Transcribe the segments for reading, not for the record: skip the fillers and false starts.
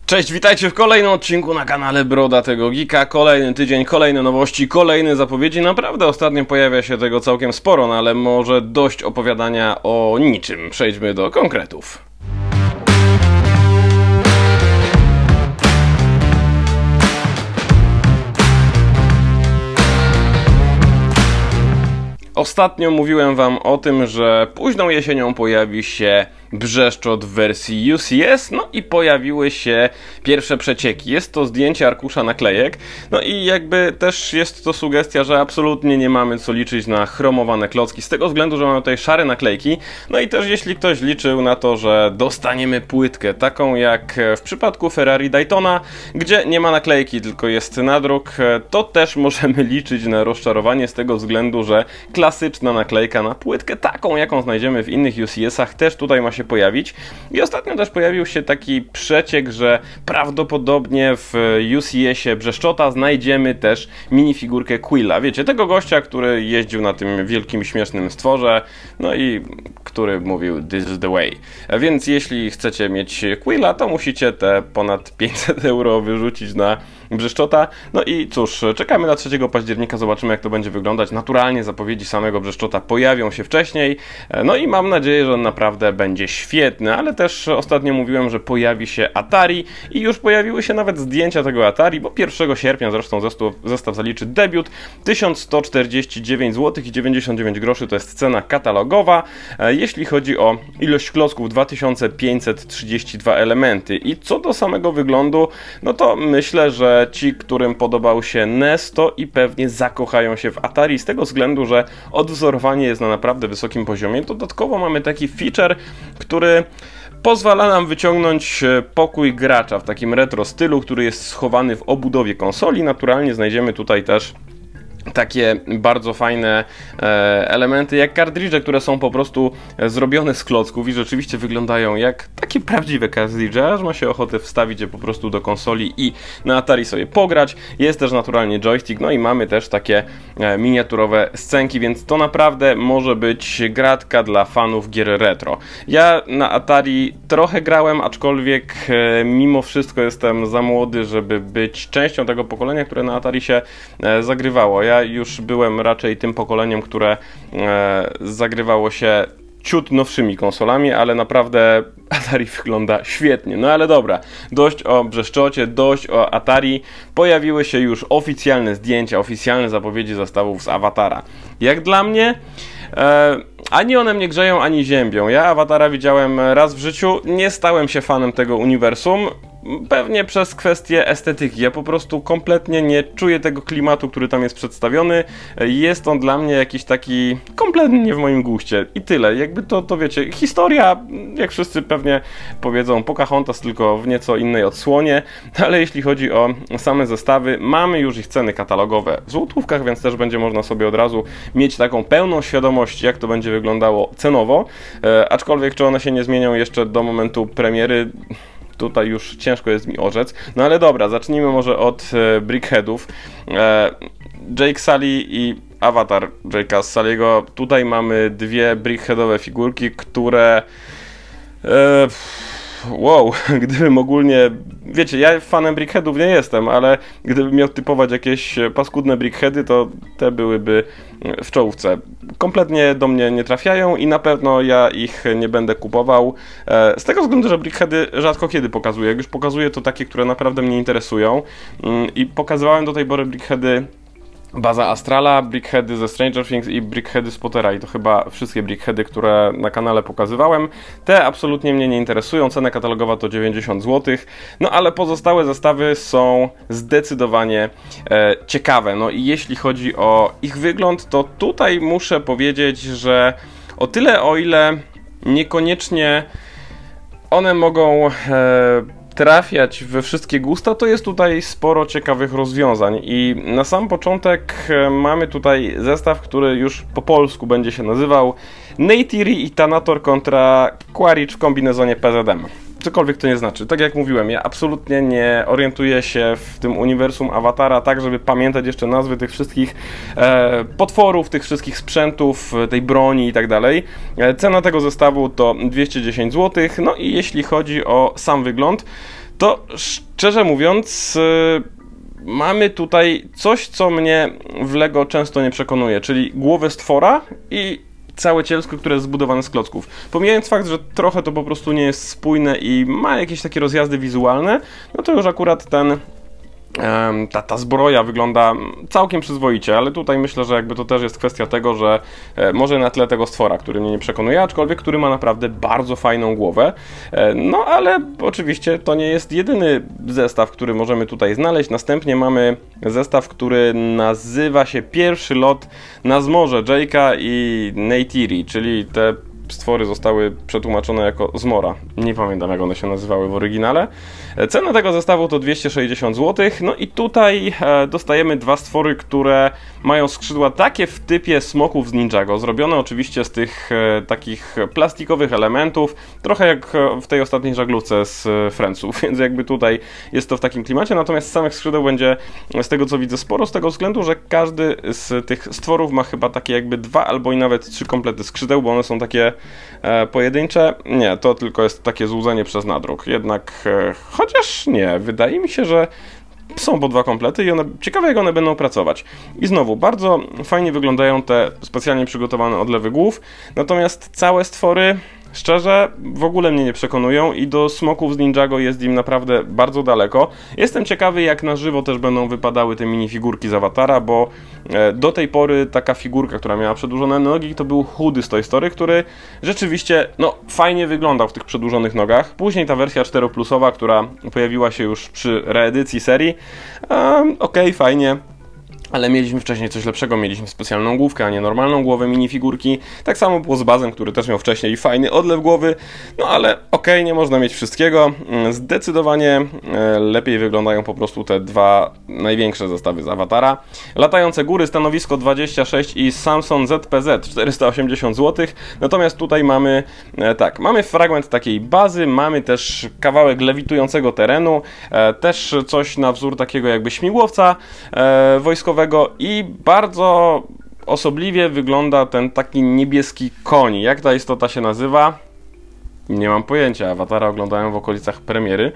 Cześć, witajcie w kolejnym odcinku na kanale Brodatego Geeka. Kolejny tydzień, kolejne nowości, kolejne zapowiedzi. Naprawdę ostatnio pojawia się tego całkiem sporo, no ale może dość opowiadania o niczym. Przejdźmy do konkretów. Ostatnio mówiłem wam o tym, że późną jesienią pojawi się Brzeszczot w wersji UCS, no i pojawiły się pierwsze przecieki. Jest to zdjęcie arkusza naklejek, no i jakby też jest to sugestia, że absolutnie nie mamy co liczyć na chromowane klocki, z tego względu, że mamy tutaj szare naklejki. No i też jeśli ktoś liczył na to, że dostaniemy płytkę, taką jak w przypadku Ferrari Daytona, gdzie nie ma naklejki, tylko jest nadruk, to też możemy liczyć na rozczarowanie z tego względu, że klasyczna naklejka na płytkę, taką jaką znajdziemy w innych UCS-ach, też tutaj ma się pojawić. I ostatnio też pojawił się taki przeciek, że prawdopodobnie w UCS-ie Brzeszczota znajdziemy też minifigurkę Quilla. Wiecie, tego gościa, który jeździł na tym wielkim, śmiesznym stworze, no i który mówił "This is the way". Więc jeśli chcecie mieć Quilla, to musicie te ponad 500 euro wyrzucić na Brzeszczota. No i cóż, czekamy na 3 października, zobaczymy jak to będzie wyglądać. Naturalnie zapowiedzi samego Brzeszczota pojawią się wcześniej, no i mam nadzieję, że on naprawdę będzie świetny, ale też ostatnio mówiłem, że pojawi się Atari i już pojawiły się nawet zdjęcia tego Atari, bo 1 sierpnia zresztą zestaw zaliczy debiut. 1149 zł i 99 groszy to jest cena katalogowa. Jeśli chodzi o ilość klocków, 2532 elementy. I co do samego wyglądu, no to myślę, że ci, którym podobał się NES, to i pewnie zakochają się w Atari z tego względu, że odwzorowanie jest na naprawdę wysokim poziomie. Dodatkowo mamy taki feature, który pozwala nam wyciągnąć pokój gracza w takim retro stylu, który jest schowany w obudowie konsoli. Naturalnie znajdziemy tutaj też takie bardzo fajne elementy jak kartridże, które są po prostu zrobione z klocków i rzeczywiście wyglądają jak takie prawdziwe kartridże, aż ma się ochotę wstawić je po prostu do konsoli i na Atari sobie pograć. Jest też naturalnie joystick, no i mamy też takie miniaturowe scenki, więc to naprawdę może być gratka dla fanów gier retro. Ja na Atari trochę grałem, aczkolwiek mimo wszystko jestem za młody, żeby być częścią tego pokolenia, które na Atari się zagrywało. Ja już byłem raczej tym pokoleniem, które zagrywało się ciut nowszymi konsolami, ale naprawdę Atari wygląda świetnie. No ale dobra, dość o Brzeszczocie, dość o Atari. Pojawiły się już oficjalne zdjęcia, oficjalne zapowiedzi zestawów z Awatara. Jak dla mnie ani one mnie grzeją, ani ziębią. Ja Awatara widziałem raz w życiu, nie stałem się fanem tego uniwersum. Pewnie przez kwestię estetyki. Ja po prostu kompletnie nie czuję tego klimatu, który tam jest przedstawiony. Jest on dla mnie jakiś taki kompletnie nie w moim guście. I tyle. Jakby to wiecie, historia, jak wszyscy pewnie powiedzą, Pocahontas, tylko w nieco innej odsłonie. Ale jeśli chodzi o same zestawy, mamy już ich ceny katalogowe w złotówkach, więc też będzie można sobie od razu mieć taką pełną świadomość, jak to będzie wyglądało cenowo. Aczkolwiek, czy one się nie zmienią jeszcze do momentu premiery, tutaj już ciężko jest mi orzec. No ale dobra, zacznijmy może od Brickheadów. Jake Sully i awatar Jake'a Sully'ego. Tutaj mamy dwie Brickheadowe figurki, które... wow, gdybym ogólnie... Wiecie, ja fanem Brickheadów nie jestem, ale gdybym miał typować jakieś paskudne Brickheady, to te byłyby w czołówce. Kompletnie do mnie nie trafiają i na pewno ja ich nie będę kupował. Z tego względu, że Brickheady rzadko kiedy pokazuję. Jak już pokazuję, to takie, które naprawdę mnie interesują. I pokazywałem do tej pory Brickheady Baza Astrala, Brickheady ze Stranger Things i Brickheady z Pottera i to chyba wszystkie Brickheady, które na kanale pokazywałem. Te absolutnie mnie nie interesują, cena katalogowa to 90 zł, no ale pozostałe zestawy są zdecydowanie ciekawe. No i jeśli chodzi o ich wygląd, to tutaj muszę powiedzieć, że o tyle, o ile niekoniecznie one mogą trafiać we wszystkie gusta, to jest tutaj sporo ciekawych rozwiązań i na sam początek mamy tutaj zestaw, który już po polsku będzie się nazywał Neytiri i Thanator kontra Quaritch w kombinezonie PZM. Cokolwiek to nie znaczy. Tak jak mówiłem, ja absolutnie nie orientuję się w tym uniwersum Awatara tak, żeby pamiętać jeszcze nazwy tych wszystkich potworów, tych wszystkich sprzętów, tej broni i tak dalej. Cena tego zestawu to 210 zł. No i jeśli chodzi o sam wygląd, to szczerze mówiąc mamy tutaj coś, co mnie w LEGO często nie przekonuje, czyli głowę stwora i całe cielsko, które jest zbudowane z klocków. Pomijając fakt, że trochę to po prostu nie jest spójne i ma jakieś takie rozjazdy wizualne, no to już akurat ta zbroja wygląda całkiem przyzwoicie, ale tutaj myślę, że jakby to też jest kwestia tego, że może na tle tego stwora, który mnie nie przekonuje, aczkolwiek który ma naprawdę bardzo fajną głowę. No ale oczywiście to nie jest jedyny zestaw, który możemy tutaj znaleźć. Następnie mamy zestaw, który nazywa się Pierwszy lot na zmorze Jake'a i Neytiri, czyli te stwory zostały przetłumaczone jako zmora. Nie pamiętam, jak one się nazywały w oryginale. Cena tego zestawu to 260 zł. No i tutaj dostajemy dwa stwory, które mają skrzydła takie w typie smoków z Ninjago. Zrobione oczywiście z tych takich plastikowych elementów, trochę jak w tej ostatniej żaglówce z Friendsów, więc jakby tutaj jest to w takim klimacie. Natomiast samych skrzydeł będzie, z tego co widzę, sporo, z tego względu, że każdy z tych stworów ma chyba takie jakby 2 albo i nawet 3 komplety skrzydeł, bo one są takie pojedyncze. Nie, to tylko jest takie złudzenie przez nadruk. Jednak, chociaż nie, wydaje mi się, że są po 2 komplety i ciekawe, jak one będą pracować. I znowu, bardzo fajnie wyglądają te specjalnie przygotowane odlewy głów, natomiast całe stwory, szczerze, w ogóle mnie nie przekonują i do smoków z Ninjago jest im naprawdę bardzo daleko. Jestem ciekawy, jak na żywo też będą wypadały te minifigurki z Awatara, bo do tej pory taka figurka, która miała przedłużone nogi, to był Hoody z Toy Story, który rzeczywiście, no, fajnie wyglądał w tych przedłużonych nogach. Później ta wersja 4+, która pojawiła się już przy reedycji serii, okej, fajnie. Ale mieliśmy wcześniej coś lepszego, mieliśmy specjalną główkę, a nie normalną głowę minifigurki. Tak samo było z Bazem, który też miał wcześniej fajny odlew głowy. No ale okej, nie można mieć wszystkiego. Zdecydowanie lepiej wyglądają po prostu te dwa największe zestawy z Awatara. Latające góry, stanowisko 26 i Samson ZPZ 480 zł. Natomiast tutaj mamy, mamy fragment takiej bazy, mamy też kawałek lewitującego terenu, też coś na wzór takiego jakby śmigłowca wojskowego i bardzo osobliwie wygląda ten taki niebieski koń. Jak ta istota się nazywa? Nie mam pojęcia. Awatara oglądałem w okolicach premiery.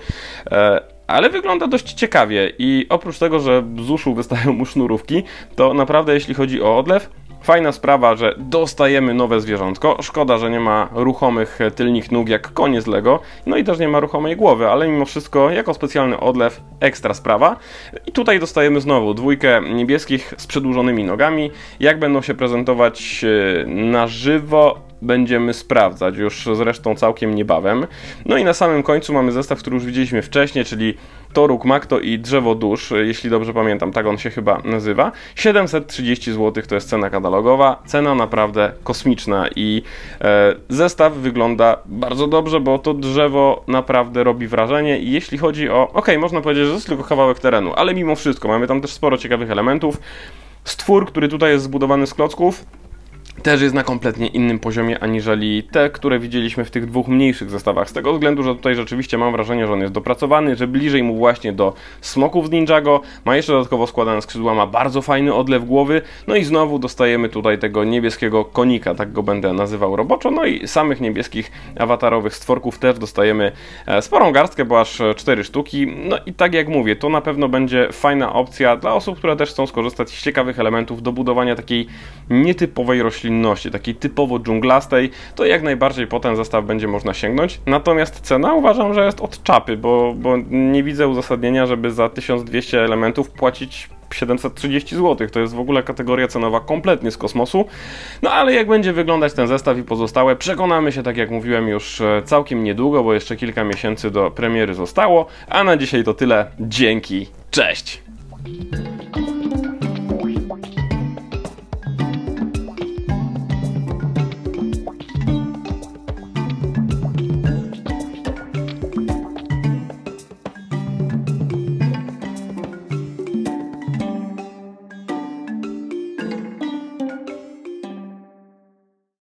Ale wygląda dość ciekawie i oprócz tego, że z uszu wystają mu sznurówki, to naprawdę jeśli chodzi o odlew, fajna sprawa, że dostajemy nowe zwierzątko. Szkoda, że nie ma ruchomych tylnych nóg jak konie z Lego. No i też nie ma ruchomej głowy, ale mimo wszystko jako specjalny odlew ekstra sprawa. I tutaj dostajemy znowu 2 niebieskich z przedłużonymi nogami. Jak będą się prezentować na żywo, będziemy sprawdzać już zresztą całkiem niebawem. No i na samym końcu mamy zestaw, który już widzieliśmy wcześniej, czyli Toruk Makto i Drzewo Dusz, jeśli dobrze pamiętam, tak on się chyba nazywa. 730 zł to jest cena katalogowa, cena naprawdę kosmiczna i zestaw wygląda bardzo dobrze, bo to drzewo naprawdę robi wrażenie i jeśli chodzi o, można powiedzieć, że to jest tylko kawałek terenu, ale mimo wszystko mamy tam też sporo ciekawych elementów. Stwór, który tutaj jest zbudowany z klocków, też jest na kompletnie innym poziomie aniżeli te, które widzieliśmy w tych 2 mniejszych zestawach. Z tego względu, że tutaj rzeczywiście mam wrażenie, że on jest dopracowany, że bliżej mu właśnie do smoków z Ninjago, ma jeszcze dodatkowo składane skrzydła, ma bardzo fajny odlew głowy, no i znowu dostajemy tutaj tego niebieskiego konika, tak go będę nazywał roboczo, no i samych niebieskich awatarowych stworków też dostajemy sporą garstkę, bo aż 4 sztuki, no i tak jak mówię, to na pewno będzie fajna opcja dla osób, które też chcą skorzystać z ciekawych elementów do budowania takiej nietypowej roślinności, takiej typowo dżunglastej, to jak najbardziej po ten zestaw będzie można sięgnąć. Natomiast cena uważam, że jest od czapy, bo nie widzę uzasadnienia, żeby za 1200 elementów płacić 730 zł. To jest w ogóle kategoria cenowa kompletnie z kosmosu. No ale jak będzie wyglądać ten zestaw i pozostałe, przekonamy się, tak jak mówiłem, już całkiem niedługo, bo jeszcze kilka miesięcy do premiery zostało. A na dzisiaj to tyle. Dzięki. Cześć!